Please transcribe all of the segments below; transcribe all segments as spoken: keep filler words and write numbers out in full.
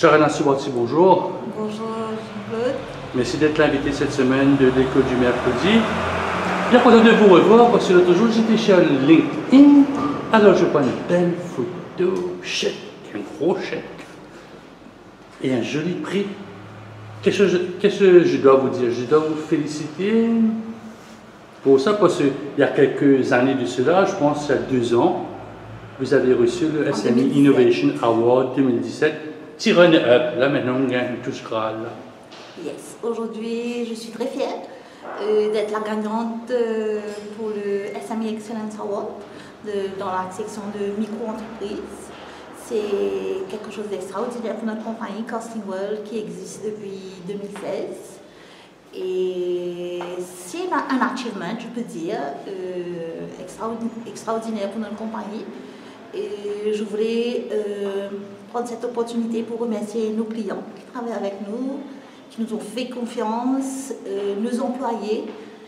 Sharon Assouati, bonjour. Bonjour Claude. Merci d'être l'invité cette semaine de l'école du mercredi. Bien content de vous revoir parce que l'autre jour j'étais sur LinkedIn. Alors je prends une belle photo, chèque, un gros chèque et un joli prix. Qu'est-ce que je, qu'est-ce que je dois vous dire? Je dois vous féliciter pour ça parce qu'il y a quelques années de cela, je pense il y a deux ans, vous avez reçu le S M E Innovation Award deux mille dix-sept. Petit run-up, là maintenant on gagne une touche grade. Yes, aujourd'hui je suis très fière euh, d'être la gagnante euh, pour le S M E Excellence Award de, dans la section de micro-entreprise. C'est quelque chose d'extraordinaire pour notre compagnie Casting World qui existe depuis deux mille seize. Et c'est un achievement, je peux dire, euh, extraordinaire pour notre compagnie. Et je voulais euh, prendre cette opportunité pour remercier nos clients qui travaillent avec nous, qui nous ont fait confiance, euh, nos employés,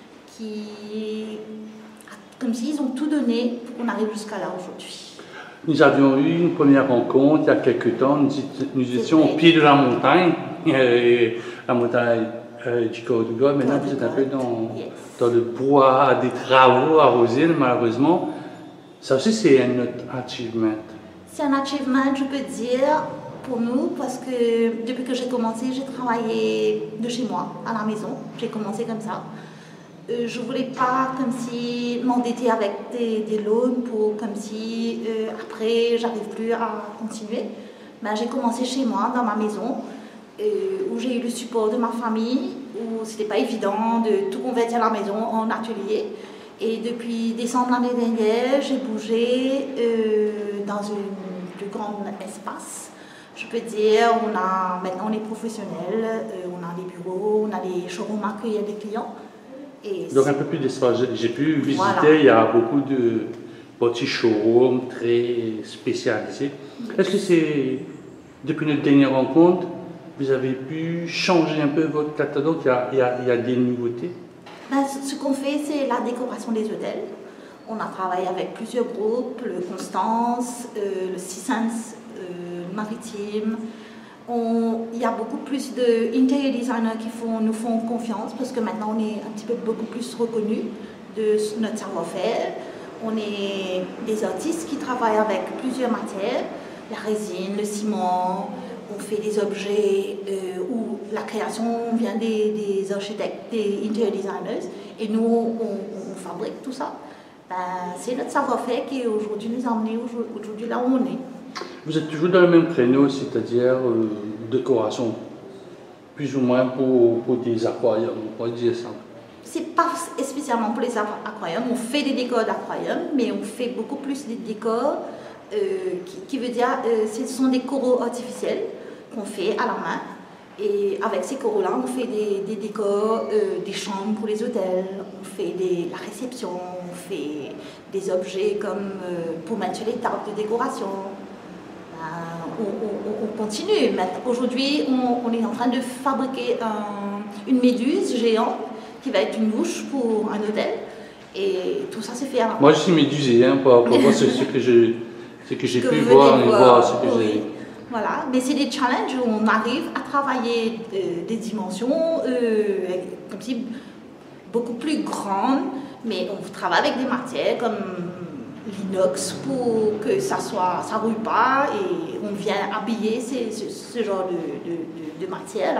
qui, comme s'ils ont tout donné pour qu'on arrive jusqu'à là aujourd'hui. Nous avions eu une première rencontre il y a quelques temps, nous, nous étions au pied de la montagne, euh, la montagne euh, du Cordoba. Maintenant vous êtes un peu dans, yes. dans le bois, des travaux à Rosine, malheureusement. Ça aussi, c'est un autre achievement. C'est un achievement, je peux dire, pour nous, parce que depuis que j'ai commencé, j'ai travaillé de chez moi, à la maison. J'ai commencé comme ça. Euh, je ne voulais pas, comme si, m'endetter avec des, des loans pour, comme si, euh, après, j'arrive plus à continuer. Ben, j'ai commencé chez moi, dans ma maison, euh, où j'ai eu le support de ma famille, où ce n'était pas évident de tout convertir la maison en atelier. Et depuis décembre l'année dernière, j'ai bougé euh, dans un plus grand espace. Je peux dire, on a, maintenant on est professionnel, euh, on a des bureaux, on a des showrooms à accueillir des clients. Et donc un peu plus d'espace. J'ai pu visiter, voilà. Il y a beaucoup de petits showrooms très spécialisés. Est-ce que c'est, depuis notre dernière rencontre, vous avez pu changer un peu votre catalogue? Il y a, il y a, il y a des nouveautés? Ben, ce qu'on fait, c'est la décoration des hôtels. On a travaillé avec plusieurs groupes, le Constance, euh, le Six Sense, euh, le Maritime. On, il y a beaucoup plus d'interior designers qui font, nous font confiance parce que maintenant on est un petit peu beaucoup plus reconnus de notre savoir-faire. On est des artistes qui travaillent avec plusieurs matières, la résine, le ciment. On fait des objets euh, où la création vient des, des architectes, des interior designers, et nous, on, on fabrique tout ça. Ben, c'est notre savoir-faire qui aujourd'hui nous a amenés aujourd'hui là où on est. Vous êtes toujours dans le même créneau, c'est-à-dire euh, décoration, plus ou moins pour, pour des aquariums, on pourrait dire ça. C'est pas spécialement pour les aquariums, on fait des décors d'aquarium, mais on fait beaucoup plus des décors Euh, qui, qui veut dire euh, ce sont des coraux artificiels qu'on fait à la main et avec ces coraux là on fait des, des décors, euh, des chambres pour les hôtels, on fait des, la réception, on fait des objets comme euh, pour mettre sur les tables de décoration. Euh, on, on, on continue. Aujourd'hui on, on est en train de fabriquer un, une méduse géante qui va être une bouche pour un hôtel et tout ça c'est fait à la main. Moi je suis médusé hein, par rapport à ce que je Ce que j'ai pu voir, voir, voir ce que oui. j'ai. Voilà, mais c'est des challenges où on arrive à travailler euh, des dimensions euh, comme si beaucoup plus grandes, mais on travaille avec des matières comme l'inox pour que ça soit, ça rouille pas et on vient habiller ces, ce, ce genre de, de, de, de matière là.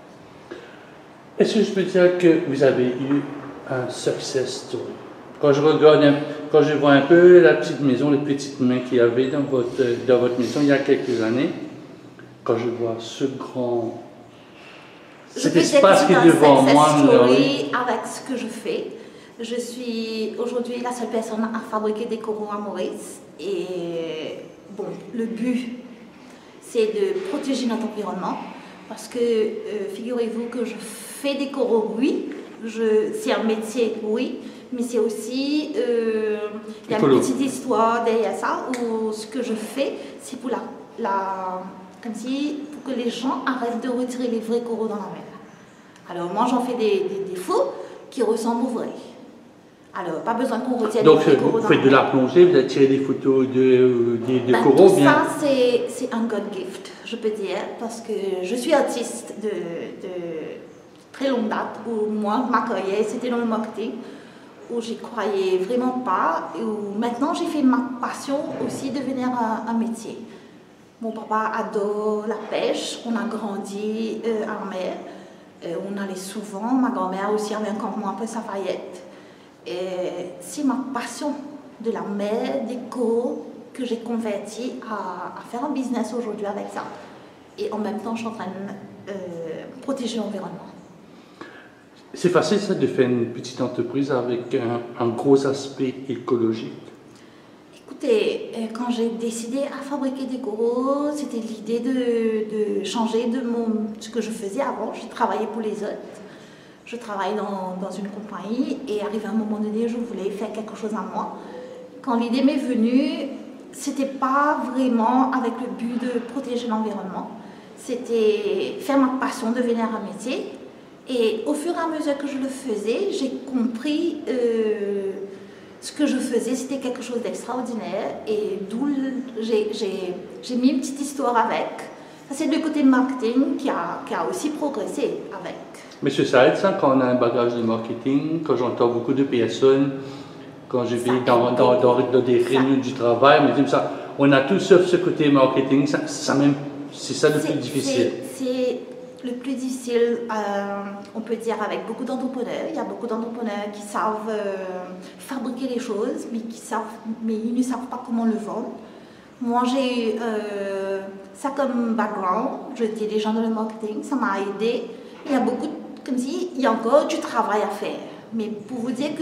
Est-ce que je peux dire que vous avez eu un success story? Quand je regarde, quand je vois un peu la petite maison, les petites mains qu'il y avait dans votre, dans votre maison il y a quelques années, quand je vois ce grand, cet espace qui est devant moi, story avec ce que je fais. Je suis aujourd'hui la seule personne à fabriquer des coraux à Maurice et bon, le but c'est de protéger notre environnement parce que euh, figurez-vous que je fais des coraux, oui, c'est un métier, oui. Mais c'est aussi, euh, il y a une petite histoire derrière ça où ce que je fais, c'est pour la, la, comme si, pour que les gens arrêtent de retirer les vrais coraux dans la mer. Alors moi j'en fais des, des, des faux qui ressemblent aux vrais. Alors pas besoin qu'on retienne Donc, les vrais coraux dans la mer. Donc vous faites de la plongée, vous avez tiré des photos de, de, de ben, coraux tout bien. ça c'est un God gift. je peux dire, parce que je suis artiste de, de très longue date, où moi, ma carrière, c'était dans le marketing, où j'y croyais vraiment pas, et où maintenant j'ai fait ma passion aussi devenir un, un métier. Mon papa adore la pêche, on a grandi euh, à la mer, euh, on allait souvent, ma grand-mère aussi avait un campement un peu Safayette. Et c'est ma passion de la mer, des coraux, que j'ai converti à, à faire un business aujourd'hui avec ça. Et en même temps, je suis en train de euh, protéger l'environnement. C'est facile ça de faire une petite entreprise avec un, un gros aspect écologique? Écoutez, quand j'ai décidé à fabriquer des coraux, c'était l'idée de, de changer de mon, ce que je faisais avant. Je travaillais pour les autres. Je travaillais dans, dans une compagnie et arrivé à un moment donné, je voulais faire quelque chose à moi. Quand l'idée m'est venue, c'était pas vraiment avec le but de protéger l'environnement. C'était faire ma passion devenir un métier. Et au fur et à mesure que je le faisais, j'ai compris euh, ce que je faisais, c'était quelque chose d'extraordinaire. Et d'où j'ai mis une petite histoire avec. Ça, c'est le côté marketing qui a, qui a aussi progressé avec. Mais ça aide ça quand on a un bagage de marketing, quand j'entends beaucoup de personnes, quand je vais dans, dans, dans, dans des réunions du travail, mais comme ça, on a tout sauf ce côté marketing, ça, ça même, c'est ça le plus difficile. C'est le plus difficile, euh, on peut dire, avec beaucoup d'entrepreneurs. Il y a beaucoup d'entrepreneurs qui savent euh, fabriquer les choses, mais, qui savent, mais ils ne savent pas comment le vendre. Moi, j'ai eu euh, ça comme background, j'étais déjà dans le marketing, ça m'a aidé. Il y a beaucoup, comme si, il y a encore du travail à faire. Mais pour vous dire que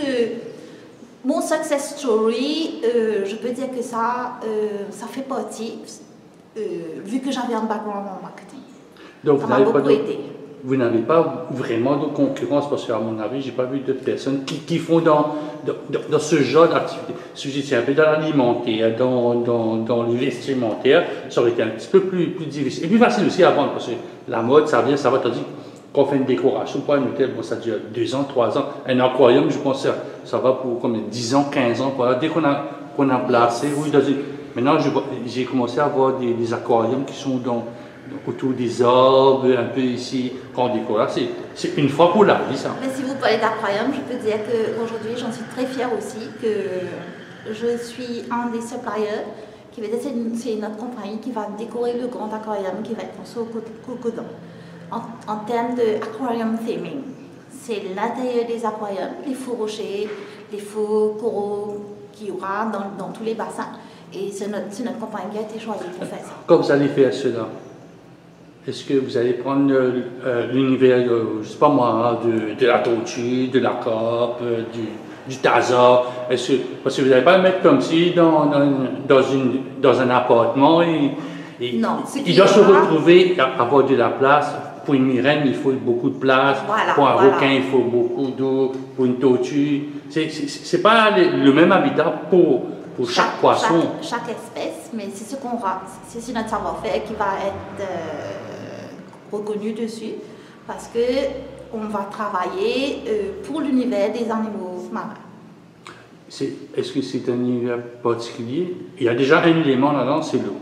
mon success story, euh, je peux dire que ça, euh, ça fait partie, euh, vu que j'avais un background en marketing. Donc ça m'a beaucoup de, aidé. Vous n'avez pas vraiment de concurrence, parce qu'à mon avis, je n'ai pas vu d'autres personnes qui, qui font dans, dans, dans ce genre d'activité. Si j'étais un peu dans l'alimentaire, dans, dans, dans le vestimentaire, ça aurait été un petit peu plus, plus difficile. Et plus facile aussi à vendre, parce que la mode, ça vient, ça va, tandis qu'on fait une décoration pour un hôtel, bon, ça dure deux ans, trois ans. Un aquarium, je pense que ça, ça va pour comme dix ans, quinze ans. Voilà. Dès qu'on a, qu'on a placé, oui, dans une... maintenant j'ai commencé à avoir des, des aquariums qui sont dans, autour des arbres, un peu ici, quand on décore. C'est une fois pour la vie, ça. Mais si vous parlez d'aquarium, je peux dire qu'aujourd'hui, j'en suis très fière aussi, que je suis un des suppliers, qui veut dire c'est notre compagnie qui va décorer le grand aquarium qui va être construit au Cocodon. En, en termes d'aquarium theming, c'est l'intérieur des aquariums, les faux rochers, les faux coraux qu'il y aura dans, dans tous les bassins. Et c'est notre, notre compagnie qui a été choisie pour faire ça. Quand vous allez faire cela, est-ce que vous allez prendre euh, l'univers, euh, je ne sais pas moi, de, de la tortue, de la carpe, euh, du, du taza? Est-ce que, parce que vous n'allez pas le mettre comme si dans, dans, dans, une, dans un appartement et, et non, il doit se retrouver à avoir de la place. Pour une myrène, il faut beaucoup de place. Voilà, pour un voilà. requin, il faut beaucoup d'eau. Pour une tortue, c'est pas le, le même habitat pour, pour chaque, chaque poisson. Chaque, chaque espèce, mais c'est ce qu'on c'est notre savoir-faire qui va être euh, reconnu dessus, parce que on va travailler euh, pour l'univers des animaux marins. Est-ce que c'est un univers particulier? Il y a déjà un élément là-dedans, c'est l'eau.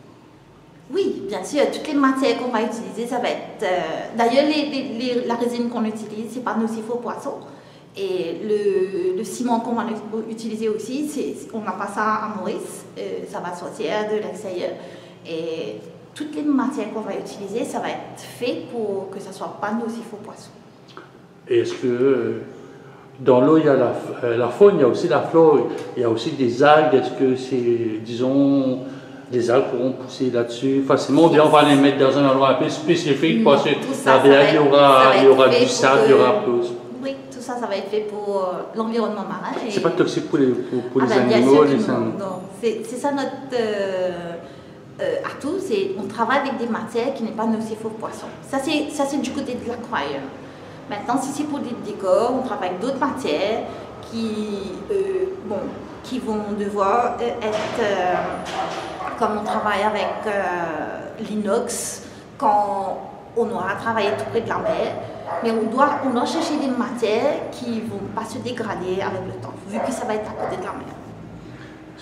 Oui, bien sûr, toutes les matières qu'on va utiliser, ça va être... Euh, D'ailleurs, les, les, les, la résine qu'on utilise, c'est pas nocif aux poissons. Et le, le ciment qu'on va utiliser aussi, on n'a pas ça à Maurice, euh, ça va sortir de l'extérieur. Et toutes les matières qu'on va utiliser, ça va être fait pour que ça soit pas nocif aux poissons. Est-ce que euh, dans l'eau, il y a la, euh, la faune, il y a aussi la flore, il y a aussi des algues? Est-ce que c'est, disons... les algues pourront pousser là-dessus facilement, ou bien on va les mettre dans un endroit un peu spécifique, non, parce que la blague, il y aura, il y aura du sable, il y aura plus. Oui, tout ça, ça va être fait pour euh, l'environnement marin. C'est pas toxique pour les, pour, pour ah les ben, animaux? Les non, non. C'est ça notre euh, euh, atout, c'est on travaille avec des matières qui n'est pas nocif aux poissons. Ça, c'est du côté de l'aquarium. Maintenant, si c'est pour des décors, on travaille avec d'autres matières qui, euh, bon, qui vont devoir être... Euh, comme on travaille avec euh, l'inox, quand on aura travaillé tout près de la mer, mais on doit, on doit chercher des matières qui ne vont pas se dégrader avec le temps, vu que ça va être à côté de la mer.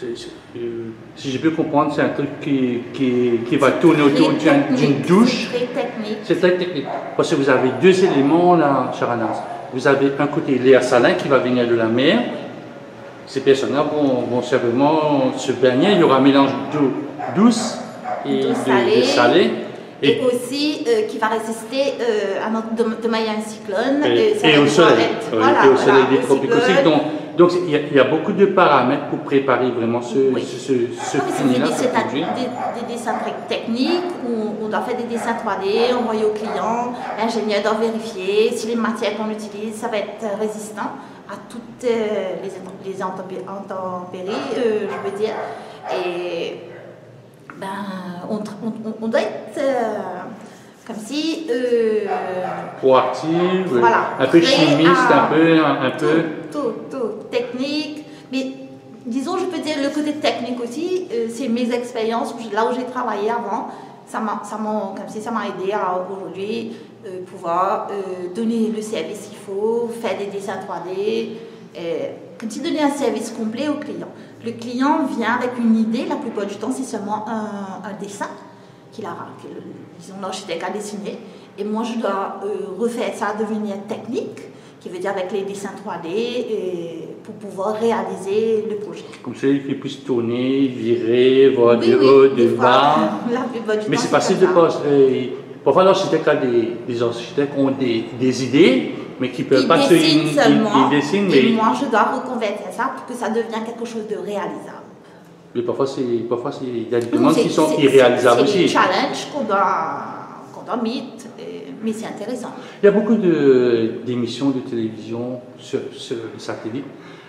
c'est, c'est, euh, si j'ai pu comprendre, c'est un truc qui, qui, qui va tourner autour d'une, d'une douche. C'est très technique. C'est très technique. Parce que vous avez deux éléments là, cher Anas. Vous avez un côté l'air salin qui va venir de la mer. Ces personnes-là vont, vont simplement se baigner. Il y aura un mélange d'eau douce et D'eau de, salée. de salée. Et, et aussi euh, qui va résister euh, à notre, de, de manière un cyclone. Et, et, et au soleil. Être, Oui, voilà, et au soleil voilà, des au tropiques cyclone. aussi. Donc, donc il y, a, il y a beaucoup de paramètres pour préparer vraiment ce, Oui. ce, ce, ce Non, mais fini-là. c'est des, des, des dessins très techniques où on doit faire des dessins trois D, envoyer au client. L'ingénieur doit vérifier si les matières qu'on utilise, ça va être résistant à toutes euh, les, les intempéries, euh, je veux dire. Et ben, on, on, on doit être euh, comme si... Euh, proactive, voilà, un peu prêt chimiste, à- un peu... Un, un tout, peu tout, tout, technique. Mais disons, je peux dire le côté technique aussi, euh, c'est mes expériences, là où j'ai travaillé avant, ça m'a, ça m'a, comme si ça m'a aidé à aujourd'hui euh, pouvoir euh, donner le service qu'il faut, faire des dessins trois D, euh, comme si donner un service complet au client. Le client vient avec une idée, la plupart du temps c'est seulement un, un dessin qu'il a, que, disons, l'architecte a dessiné, et moi je dois euh, refaire ça devenir technique, qui veut dire avec les dessins trois D, et pour pouvoir réaliser le projet. comme ça, qu'il puisse tourner, virer, voir Oui, de oui, haut, des de fois, bas. la plupart du Mais temps, c'est facile de comme ça. passer. Parfois, l'architecte a des, des architectes ont des, des idées, mais qui ne peuvent Ils pas se. dessinent Ils, seulement, ils dessinent, et mais, moi je dois reconvertir ça pour que ça devienne quelque chose de réalisable. mais parfois, c'est, parfois c'est, il y a des Non, demandes c'est- qui sont c'est- irréalisables c'est des aussi. challenges qu'on doit, qu'on doit meet, et- mais c'est intéressant. Il y a beaucoup de, d'émissions de télévision sur, sur le satellite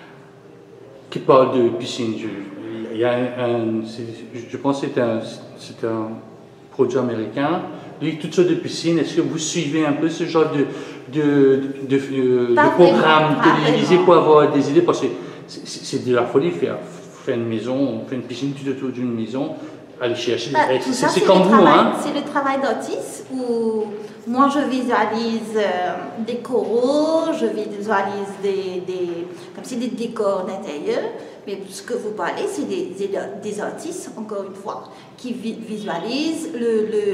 qui parlent de piscine. Je, il y a un, un- c'est- je pense que c'est un, c'est un produit américain. Il y a toutes sortes de piscines. Est-ce que vous suivez un peu ce genre de, de, de, de, Pas de programme vraiment, pas télévisé vraiment. pour avoir des idées? Parce que c'est, c'est- c'est de la folie faire, faire une maison, faire une piscine tout autour d'une maison, aller chercher. Bah, des- tout c'est, ça, c'est le comme vous, travail- hein? C'est le travail d'autiste où moi je visualise euh, des coraux, je visualise des, des, comme si des décors d'intérieur, mais ce que vous parlez, c'est des, des, des artistes, encore une fois, qui vi- visualisent le, le,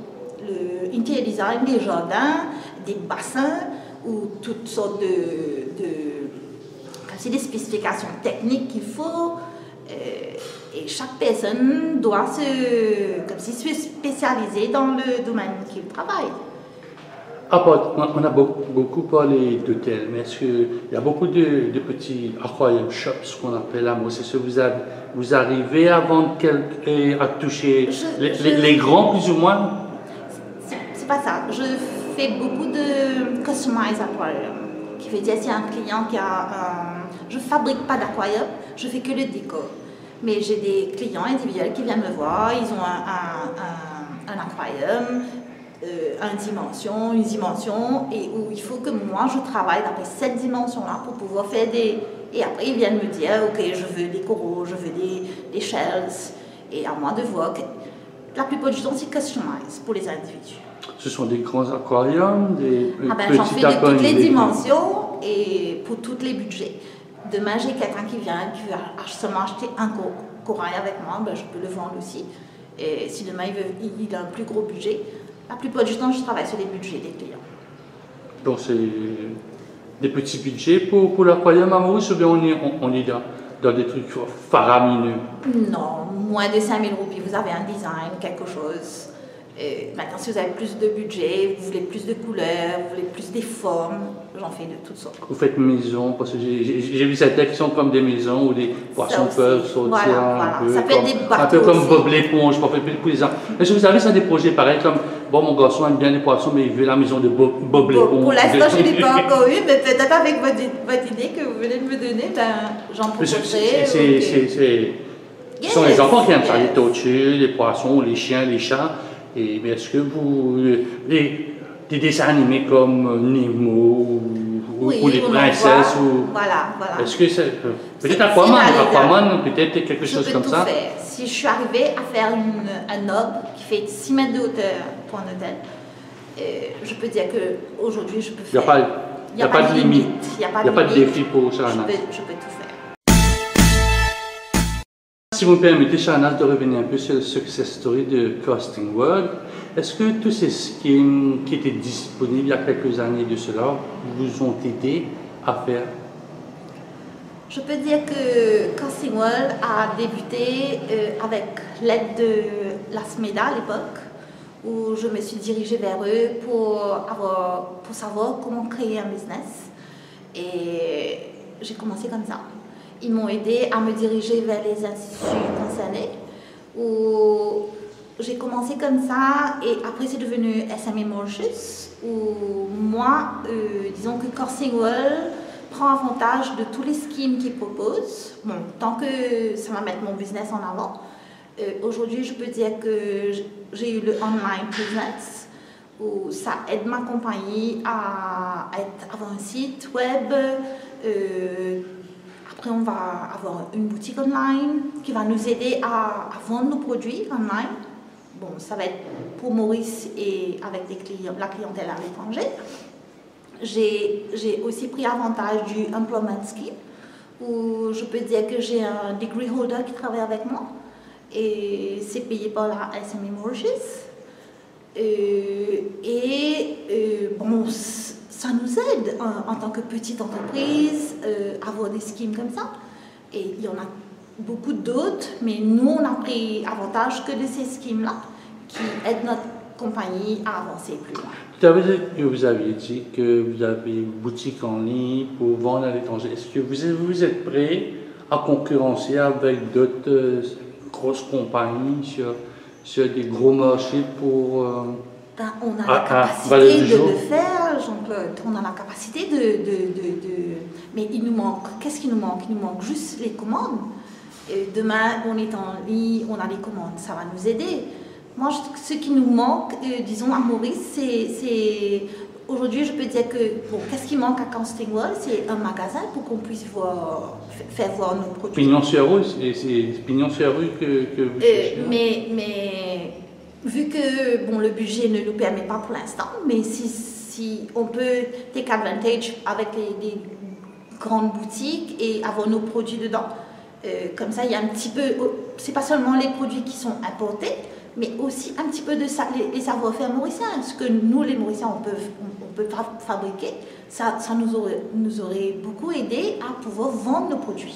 le interior design des jardins, des bassins, ou toutes sortes de, de comme si des spécifications techniques qu'il faut. Euh, et chaque personne doit se, comme si se spécialiser dans le domaine qu'il travaille. Ah, pas- on on a beaucoup, beaucoup parlé d'hôtels, mais est-ce qu'il y a beaucoup de, de petits aquarium shops, ce qu'on appelle à moi? C'est ce que vous, avez, vous arrivez à vendre quelques, et à toucher Je- les, je- les- les grands plus ou moins? C'est c'est pas ça. Je fais beaucoup de customized aquarium, qui veut dire c'est un client qui a un... Je fabrique pas d'aquarium, je fais que le décor. Mais j'ai des clients individuels qui viennent me voir, ils ont un, un, un, un aquarium, euh, une dimension, une dimension, et où il faut que moi je travaille d'après cette dimension-là pour pouvoir faire des... Et après ils viennent me dire, ok, je veux des coraux, je veux des, des shells, et à moi de voir que la plupart du temps c'est customized pour les individus. Ce sont des grands aquariums, des Ah ben, petits j'en fais de aquariums, toutes les des- dimensions et pour tous les budgets. Demain, j'ai quelqu'un qui vient, qui veut ach- seulement acheter un co- corail avec moi, ben, je peux le vendre aussi. Et si demain, il, veut, il- il a un plus gros budget, la plupart du temps, je travaille sur les budgets des clients. Donc c'est des petits budgets pour, pour l'aquarium à Maurice, ou bien on est, on, on est dans, dans des trucs faramineux? Non, moins de cinq mille roupies, vous avez un design, quelque chose. Et maintenant, si vous avez plus de budget, vous voulez plus de couleurs, vous voulez plus des formes, j'en fais de toutes sortes. Vous faites maison, parce que j'ai, j'ai, j'ai vu certains qui sont comme des maisons où les poissons aussi. peuvent sortir Voilà, un voilà. peu. Ça peut comme, être des un bateaux peu comme aussi. Bob l'éponge, pour faire pour les enfants. Est-ce que vous avez ça des projets pareils comme, bon, mon garçon aime bien les poissons, mais il veut la maison de Bob, Bob Bon, l'éponge? pour l'instant, je ne l'ai pas encore eu, mais peut-être avec votre, votre idée que vous venez de me donner, ben, j'en Mais c'est- proposerai. c'est- c'est- ok. c'est- c'est- Ce sont Yes, les enfants qui aiment ça, yes. les tortues, les poissons, les chiens, les chats. Et mais est-ce que vous. Les, des dessins animés comme Nemo ou, Oui, ou les on en princesses voit. ou. Voilà, voilà. Est-ce que c'est. Peut-être C'est Aquaman, finalisable. Aquaman, peut-être quelque Je chose peux comme tout ça. faire. Si je suis arrivée à faire une, un nob qui fait six mètres de hauteur pour un hôtel, euh, je peux dire qu'aujourd'hui, je peux Il n'y a faire. pas, il y a pas de limite. Il n'y a pas Il n'y a pas de limite. défi pour Je Sarana. peux, je peux tout faire. si vous me permettez, Shahnaaz, de revenir un peu sur le success story de Casting World, est-ce que tous ces schemes qui étaient disponibles il y a quelques années de cela vous ont aidé à faire? Je peux dire que Casting World a débuté euh, avec l'aide de la SMEDA à l'époque, où je me suis dirigée vers eux pour, avoir, pour savoir comment créer un business. Et j'ai commencé comme ça. Ils m'ont aidé à me diriger vers les instituts concernés, où j'ai commencé comme ça, et après c'est devenu S M E Mauritius, où moi, euh, disons que Casting World prend avantage de tous les schemes qu'ils proposent. Bon, tant que ça va mettre mon business en avant. Euh, Aujourd'hui, je peux dire que j'ai eu le online business, où ça aide ma compagnie à, être, avoir un site web. Euh, après, on va avoir une boutique online qui va nous aider à, à vendre nos produits online. Bon, ça va être pour Maurice et avec des clients, la clientèle à l'étranger. J'ai aussi pris avantage du Employment Scheme, où je peux dire que j'ai un degree holder qui travaille avec moi, et c'est payé par la S M E Mauritius. Euh, et euh, bon, ça nous aide en, en tant que petite entreprise euh, à avoir des schemes comme ça. Et il y en a beaucoup d'autres, mais nous, on a pris avantage que de ces schemes-là qui aident notre compagnie à avancer plus loin. Tout à l'heure, vous aviez dit que vous avez une boutique en ligne pour vendre à l'étranger. Est-ce que vous, vous êtes prêt à concurrencer avec d'autres euh, grosses compagnies sur, sur des gros marchés pour... Euh, ben, on a à, la capacité de le faire, Jean-Claude. On a la capacité de, de, de, de... Mais il nous manque... Qu'est-ce qui nous manque? Il nous manque juste les commandes. Et demain, on est en ligne, on a les commandes. Ça va nous aider. Moi, ce qui nous manque, euh, disons à Maurice, c'est... Aujourd'hui, je peux dire que, bon, qu'est-ce qui manque à Casting World? C'est un magasin pour qu'on puisse voir, faire voir nos produits. Pignon sur rue, c'est Pignon sur rue que, que vous cherchez. Euh, mais, mais, vu que, bon, le budget ne nous permet pas pour l'instant, mais si, si on peut take advantage avec les, les grandes boutiques et avoir nos produits dedans, euh, comme ça, il y a un petit peu... C'est pas seulement les produits qui sont importés, mais aussi un petit peu de ça, les, les savoir-faire mauriciens. Ce que nous, les Mauriciens, on peut, on, on peut fabriquer, ça, ça nous, aurait, nous aurait beaucoup aidé à pouvoir vendre nos produits.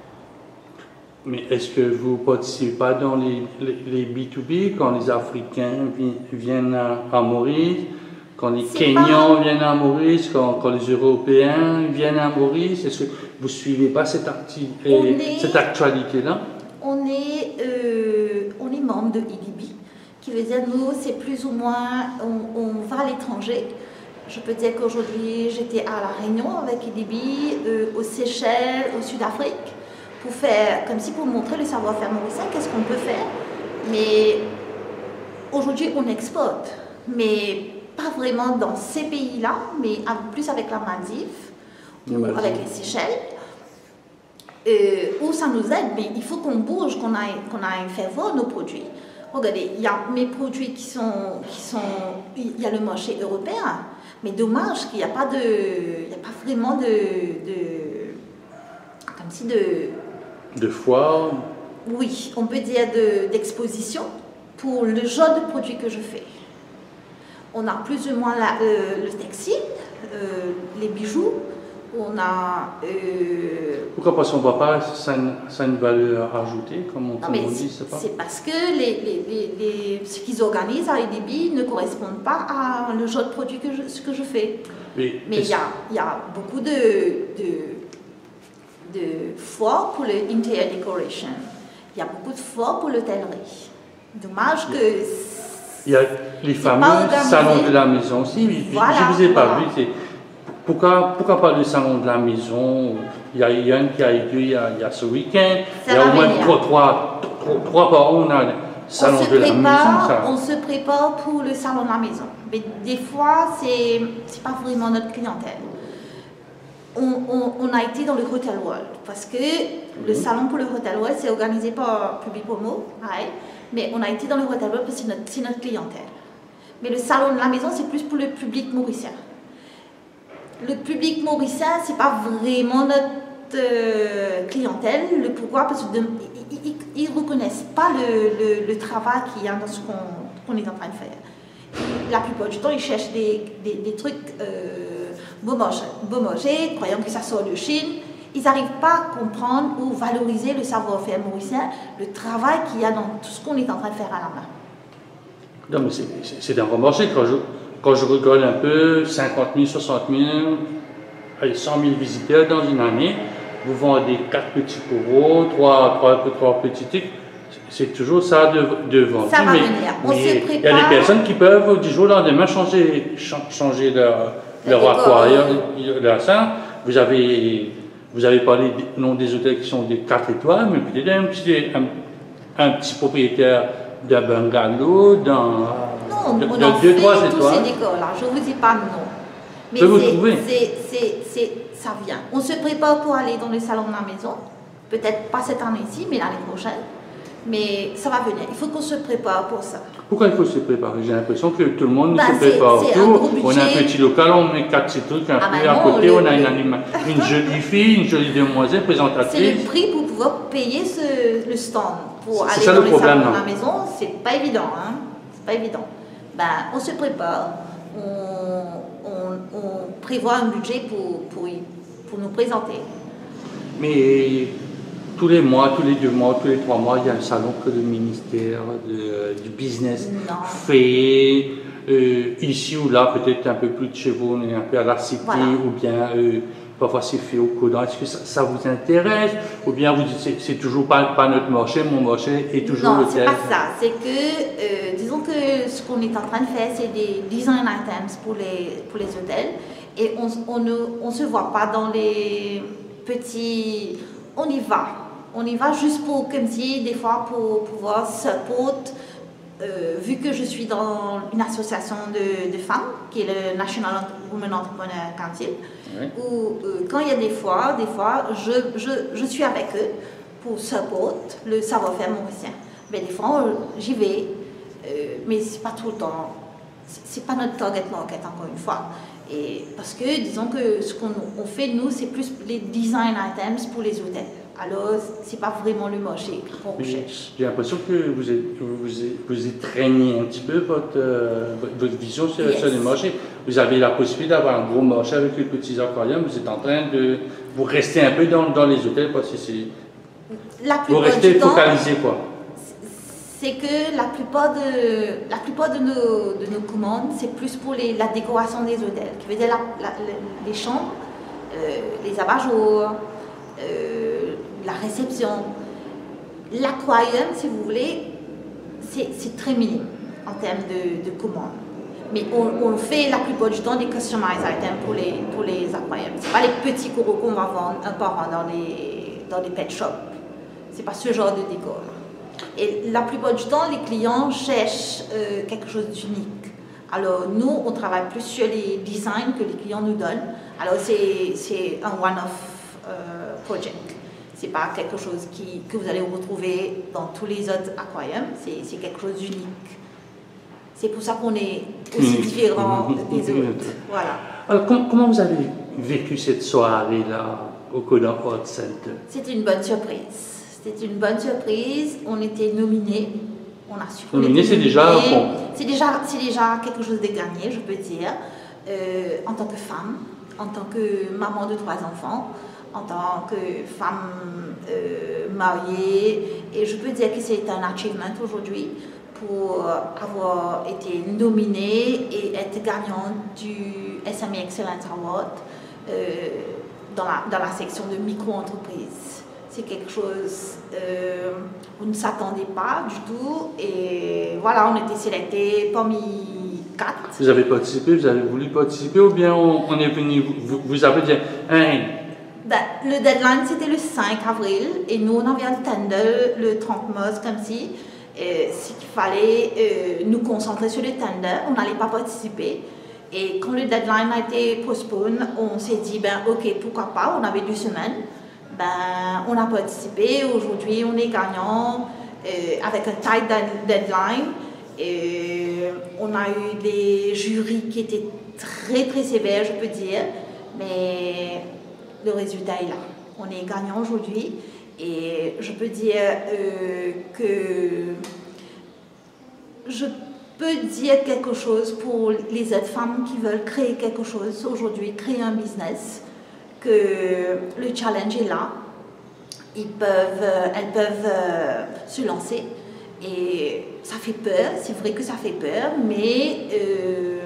Mais est-ce que vous ne participez pas dans les, les, les B deux B quand les Africains viennent à, à Maurice, quand les Kenyans pas... viennent à Maurice, quand, quand les Européens viennent à Maurice? Est-ce que vous ne suivez pas cette, acti est... cette actualité-là? On est, euh, on est membre de I D B, qui veut dire nous, c'est plus ou moins, on, on va à l'étranger. Je peux dire qu'aujourd'hui, j'étais à La Réunion avec I D B, euh, aux Seychelles, au Sud-Afrique, pour faire, comme si pour montrer le savoir-faire mauricien, qu'est-ce qu'on peut faire. Mais aujourd'hui, on exporte, mais pas vraiment dans ces pays-là, mais plus avec la Maldive, ou avec les Seychelles. Euh, où ça nous aide, mais il faut qu'on bouge, qu'on aille, qu'on aille faire voir nos produits. Regardez, il y a mes produits qui sont, qui sont, il y a le marché européen, mais dommage qu'il n'y a pas de, il n'y a pas vraiment de, de comme si de, de foire. Oui, on peut dire d'exposition de, pour le genre de produits que je fais. On a plus ou moins la, euh, le textile, euh, les bijoux. On a... Euh... Pourquoi parce qu'on ne voit pas ça a, une, ça a une valeur ajoutée, comme on, on dit, c'est pas? C'est parce que les, les, les, les, ce qu'ils organisent à I D B ne correspondent pas à le genre de produit que je, ce que je fais. Mais il y a, y a beaucoup de, de, de foires pour le interior decoration. Il y a beaucoup de foires pour l'hôtellerie. Dommage que... Il y a les fameux salons de la maison aussi. Voilà, je ne vous ai pas voilà. vu. Pourquoi, pourquoi pas le salon de la maison? Il y a Yann qui a eu il y a, il y a ce week-end. Il y a au moins trois, trois, trois, trois par an, on a le salon de la maison. Ça. On se prépare pour le salon de la maison. Mais des fois, ce n'est pas vraiment notre clientèle. On, on, on a été dans le Hotel World parce que mmh. le salon pour le Hotel World, c'est organisé par Public Promo, ouais, mais on a été dans le Hotel World parce que c'est notre, notre clientèle. Mais le salon de la maison, c'est plus pour le public mauricien. Le public mauricien, ce n'est pas vraiment notre euh, clientèle. Le pourquoi? Parce qu'ils ils ne reconnaissent pas le, le, le travail qu'il y a dans ce qu'on qu'on est en train de faire. La plupart du temps, ils cherchent des, des, des trucs euh, beaux manger, croyant que ça sort de Chine. Ils n'arrivent pas à comprendre ou valoriser le savoir-faire mauricien, le travail qu'il y a dans tout ce qu'on est en train de faire à la main. Non, mais c'est un vrai marché. Quand je, quand je regarde un peu, cinquante mille, soixante mille, allez, cent mille visiteurs dans une année, vous vendez quatre petits coraux, trois, trois, trois petits tics. C'est toujours ça de, de vendre. Ça va mais, venir. On mais se prépare. Il y a des personnes qui peuvent du jour au lendemain changer, changer leur, leur aquarium, leur sein. Vous avez, vous avez parlé non des hôtels qui sont des quatre étoiles, mais peut-être un petit, un, un petit propriétaire d'un bungalow, d'un non, de, on de en deux, fait trois tous étoiles. ces décors-là. Je ne vous dis pas non. Mais Peut vous trouver. c'est, ça vient. On se prépare pour aller dans le salon de la maison. Peut-être pas cette année-ci, mais l'année prochaine. Mais ça va venir. Il faut qu'on se prépare pour ça. Pourquoi il faut se préparer? J'ai l'impression que tout le monde Ben, se prépare c'est, c'est tout. Un on a un petit local, on met quatre petits trucs, un ah peu ben à non, côté, le, on a une, le, anima, une jolie fille, une jolie demoiselle présentatrice. C'est le prix pour pouvoir payer ce, le stand. Pour aller ça, dans le les problème, salons de non? la maison, c'est pas évident. Hein? C'est pas évident. Ben, on se prépare, on, on, on prévoit un budget pour, pour, pour nous présenter. Mais tous les mois, tous les deux mois, tous les trois mois, il y a un salon que le ministère de, du business non. fait. Euh, ici ou là, peut-être un peu plus de chez vous, on est un peu à la cité, voilà. Ou bien euh, parfois c'est fait au Codan. Est-ce que ça, ça vous intéresse? Ou bien vous dites c'est toujours pas, pas notre marché, mon marché est toujours non, le Non, c'est pas ça. C'est que, euh, disons que ce qu'on est en train de faire, c'est des design items pour les, pour les hôtels. Et on, on ne on se voit pas dans les petits... On y va. On y va juste pour, comme si, des fois, pour pouvoir support, euh, vu que je suis dans une association de, de femmes, qui est le National Women Entrepreneur Council, oui. Où euh, quand il y a des fois, des fois, je, je, je suis avec eux pour support le savoir-faire mauricien. Mais des fois, j'y vais, euh, mais c'est pas tout le temps. C'est pas notre target market, encore une fois. Et parce que, disons que ce qu'on on fait, nous, c'est plus les design items pour les hôtels. Alors, c'est pas vraiment le marché qu'on recherche. J'ai l'impression que vous êtes, vous, vous étreignez un petit peu votre, euh, votre vision sur, yes. sur les marchés. Vous avez la possibilité d'avoir un gros marché avec les petits aquariums. Vous êtes en train de... Vous restez un peu dans, dans les hôtels parce que c'est... Vous restez focalisé, quoi. C'est que la plupart de, la plupart de, nos, de nos commandes, c'est plus pour les, la décoration des hôtels, qui veut dire la, la, les chambres, euh, les abat-jours, euh, la réception. L'aquarium, si vous voulez, c'est très minime en termes de, de commandes. Mais on, on fait la plupart du temps des customized items pour les, pour les aquariums. Ce n'est pas les petits coraux qu'on va vendre un par un dans les, dans les pet shops. Ce n'est pas ce genre de décor. Et la plupart du temps, les clients cherchent euh, quelque chose d'unique. Alors, nous, on travaille plus sur les designs que les clients nous donnent. Alors, c'est un one-off euh, project. Ce n'est pas quelque chose qui, que vous allez retrouver dans tous les autres aquariums. C'est quelque chose d'unique. C'est pour ça qu'on est aussi différent des autres. Voilà. Alors, com comment vous avez vécu cette soirée-là au Codan Art Center? C'était une bonne surprise. C'était une bonne surprise. On était nominés. On a su. Nominé, c'est déjà bon. C'est déjà, c'est déjà quelque chose de gagné, je peux dire. Euh, en tant que femme, en tant que maman de trois enfants, en tant que femme euh, mariée, et je peux dire que c'est un achievement aujourd'hui pour avoir été nominée et être gagnante du S M E Excellence Award euh, dans, la, dans la section de micro-entreprise. C'est quelque chose, euh, on ne s'attendait pas du tout et voilà, on était sélectés parmi quatre. Vous avez participé, vous avez voulu participer ou bien on, on est venu, vous, vous avez dit, hein? Ben, le deadline c'était le cinq avril et nous on avait un tender le trente mars comme si, euh, s'il fallait euh, nous concentrer sur le tender, on n'allait pas participer. Et quand le deadline a été postpone, on s'est dit, ben ok, pourquoi pas, on avait deux semaines. Ben, on a participé, aujourd'hui on est gagnant euh, avec un tight deadline. Et on a eu des jurys qui étaient très très sévères, je peux dire, mais le résultat est là. On est gagnant aujourd'hui Et je peux dire euh, que je peux dire quelque chose pour les autres femmes qui veulent créer quelque chose aujourd'hui, créer un business, que le challenge est là. Ils peuvent, elles peuvent euh, se lancer. Et ça fait peur, c'est vrai que ça fait peur, mais euh,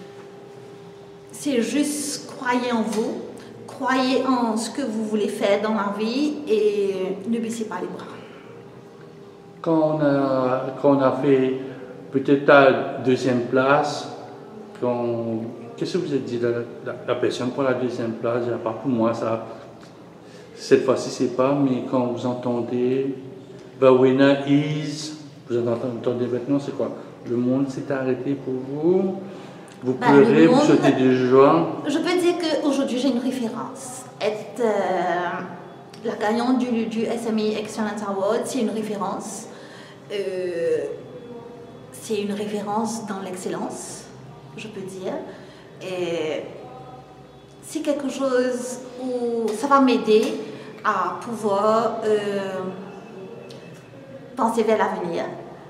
c'est juste croyez en vous, croyez en ce que vous voulez faire dans la vie et ne baissez pas les bras. Quand on a, quand on a fait peut-être la deuxième place, qu'est-ce que vous avez dit de la, la, la personne pour la deuxième place? Pas pour moi, ça, cette fois-ci c'est pas, mais quand vous entendez The winner is, vous entendez maintenant, c'est quoi? Le monde s'est arrêté pour vous? Vous pleurez, ben, vous sautez de joie? Je peux dire qu'aujourd'hui j'ai une référence. Être euh, la gagnante du, du S M E Excellence Award, c'est une référence. Euh, c'est une référence dans l'excellence, je peux dire. Et c'est quelque chose où ça va m'aider à pouvoir euh, penser vers l'avenir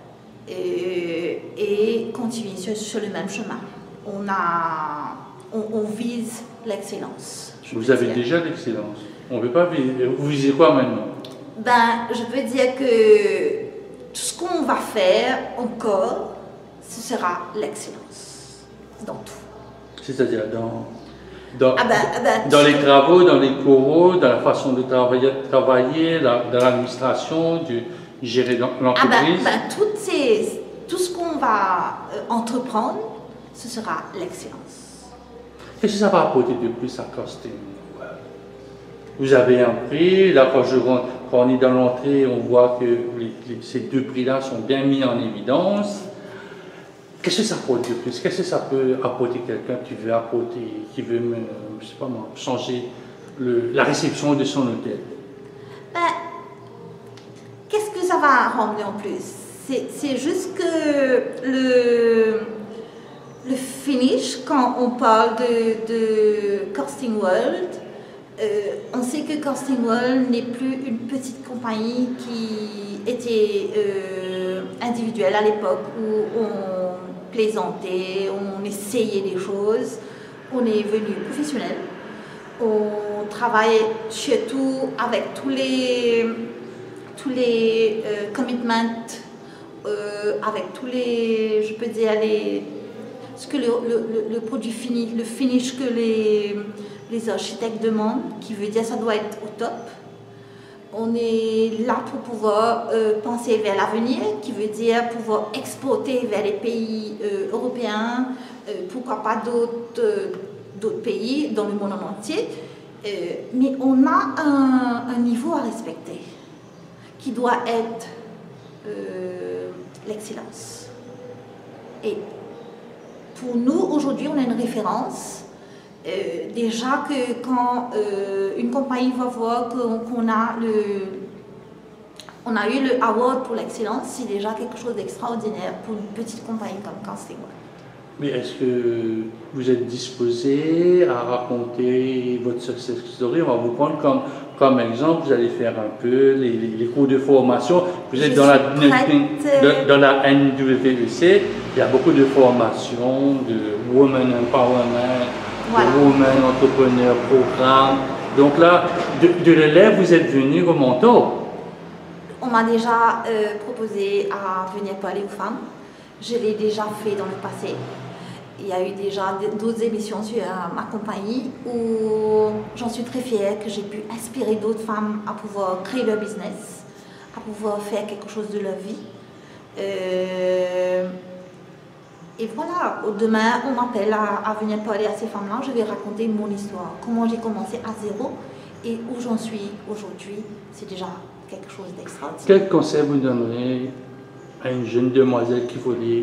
et, et continuer sur, sur le même chemin. On, a, on, on vise l'excellence. Vous avez dire. déjà l'excellence. On ne veut pas viser. Vous visez quoi maintenant? Ben, je peux dire que tout ce qu'on va faire encore, ce sera l'excellence dans tout. C'est-à-dire dans, dans, ah ben, ah ben, dans les travaux, dans les coraux, dans la façon de travailler, travailler la, dans l'administration, de gérer l'entreprise? Ah ben, ben, toutes ces, tout ce qu'on va euh, entreprendre, ce sera l'excellence. Qu'est-ce que ça va apporter de plus à Casting World? Vous avez un prix, là quand, je, quand on est dans l'entrée, on voit que les, les, ces deux prix-là sont bien mis en évidence. Qu'est-ce que ça apporte de plus? Qu'est-ce que ça peut apporter quelqu'un qui veut apporter, qui veut, je sais pas moi, changer le, la réception de son hôtel? Ben, qu'est-ce que ça va rendre en plus? C'est juste que le, le finish, quand on parle de, de Casting World, euh, on sait que Casting World n'est plus une petite compagnie qui était euh, individuelle à l'époque où on plaisantait, on essayait des choses, on est venu professionnel, on travaille surtout avec tous les, tous les euh, commitments, euh, avec tous les, je peux dire, les, ce que le, le, le produit fini, le finish que les, les architectes demandent, qui veut dire ça doit être au top. On est là pour pouvoir euh, penser vers l'avenir, qui veut dire pouvoir exporter vers les pays euh, européens, euh, pourquoi pas d'autres euh, pays dans le monde entier. Euh, mais on a un, un niveau à respecter qui doit être euh, l'excellence. Et pour nous, aujourd'hui, on a une référence. Euh, déjà que quand euh, une compagnie va voir qu'on qu'on a, le, on a eu le award pour l'excellence, c'est déjà quelque chose d'extraordinaire pour une petite compagnie comme Casting World. Mais est-ce que vous êtes disposé à raconter votre success story? On va vous prendre comme, comme exemple, vous allez faire un peu les, les, les cours de formation. Vous êtes dans la, de, dans la N W E C, il y a beaucoup de formations, de Women Empowerment, voilà. De Women Entrepreneur Programme. Donc là, de, de l'élève, vous êtes venu au mentor. On m'a déjà euh, proposé à venir parler aux femmes. Je l'ai déjà fait dans le passé. Il y a eu déjà d'autres émissions sur euh, ma compagnie où j'en suis très fière que j'ai pu inspirer d'autres femmes à pouvoir créer leur business, à pouvoir faire quelque chose de leur vie. Euh, et voilà, demain on m'appelle à, à venir parler à ces femmes-là, je vais raconter mon histoire, comment j'ai commencé à zéro et où j'en suis aujourd'hui. C'est déjà quelque chose d'extraordinaire. Quel conseil vous donneriez à une jeune demoiselle qui voulait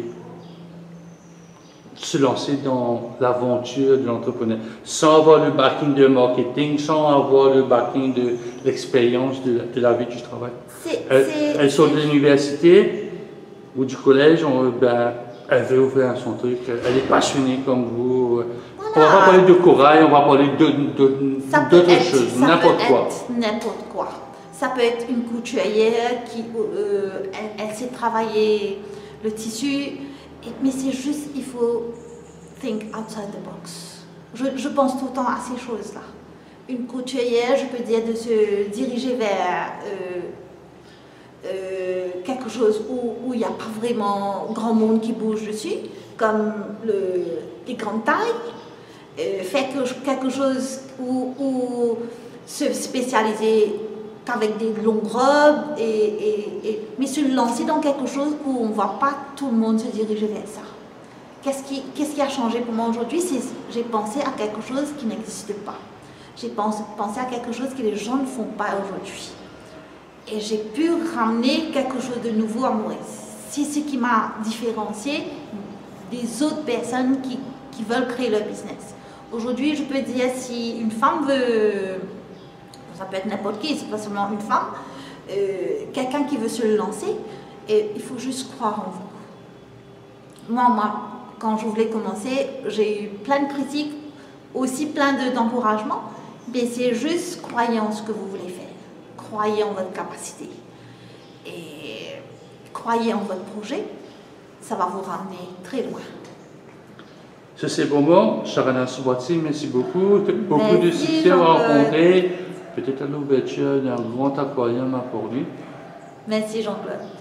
se lancer dans l'aventure de l'entrepreneur, sans avoir le backing de marketing, sans avoir le backing de l'expérience de, de la vie du travail? Elle, elle sort de l'université ou du collège, on, ben, elle veut ouvrir son truc, elle est passionnée comme vous. Voilà. On va pas parler de corail, on va parler d'autres choses, n'importe quoi. N'importe quoi. Ça peut être une couturière qui euh, elle, elle sait travailler le tissu, et, mais c'est juste, il faut think outside the box. Je, je pense tout le temps à ces choses-là. Une couturière, je peux dire de se diriger vers euh, euh, quelque chose où, où il n'y a pas vraiment grand monde qui bouge dessus, comme le, les grandes tailles, euh, faire quelque chose où, où se spécialiser avec des longues robes, et, et, et, mais se lancer dans quelque chose où on ne voit pas tout le monde se diriger vers ça. Qu'est-ce qui, qu'est-ce qui a changé pour moi aujourd'hui? J'ai pensé à quelque chose qui n'existe pas. J'ai pensé, pensé à quelque chose que les gens ne font pas aujourd'hui. Et j'ai pu ramener quelque chose de nouveau à moi. C'est ce qui m'a différencié des autres personnes qui, qui veulent créer leur business. Aujourd'hui, je peux dire, si une femme veut, ça peut être n'importe qui, c'est pas seulement une femme, euh, quelqu'un qui veut se lancer, et il faut juste croire en vous. Moi, moi, quand je voulais commencer, j'ai eu plein de critiques, aussi plein d'encouragements, mais c'est juste croyez en ce que vous voulez faire, croyez en votre capacité, et croyez en votre projet, ça va vous ramener très loin. Sur ces moments, Sharana Subwati, merci beaucoup. Beaucoup merci, de succès à rencontrer. Peut-être à l'ouverture d'un grand aquarium à Port-Louis. Merci Jean-Claude.